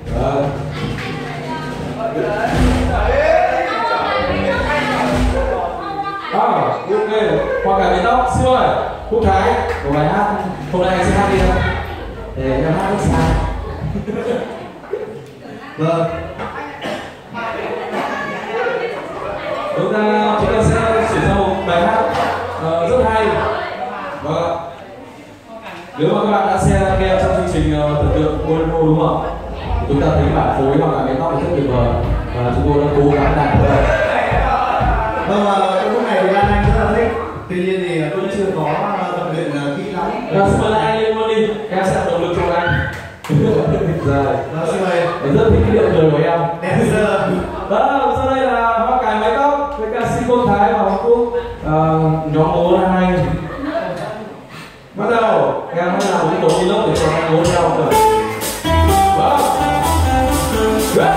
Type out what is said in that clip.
Vâng. Ok, hoa cải bím tóc, xin mời Quốc Thái của bài hát hôm nay anh sẽ hát đi không? Để em hát rất xa. Vâng. Chúng ta sẽ chuyển sang một bài hát rất hay. Vâng. Nếu mà các bạn đã nghe trong chương trình thần tượng Bolero đúng không? Chúng ta thấy bản phối hoa cải bím tóc rất tuyệt vời và chúng tôi đã cố gắng đạt được. Vâng, trong lúc này thì Lan Anh rất là thích. Tuy nhiên thì cũng chưa có tập luyện kỹ lắm. Xin mời anh lên luôn đi, em sẽ động lực cho anh. Rồi. Xin mời. Em rất thích cái điệu cười của em. Dancer. Vâng, sau đây là hoa cải mái tóc với ca sĩ Quốc Thái và Hoàng Quốc. Nhóm múa là hai. Bắt đầu, em hãy làm một cái tổ vlog để cho anh múa theo được. Vâng. Good.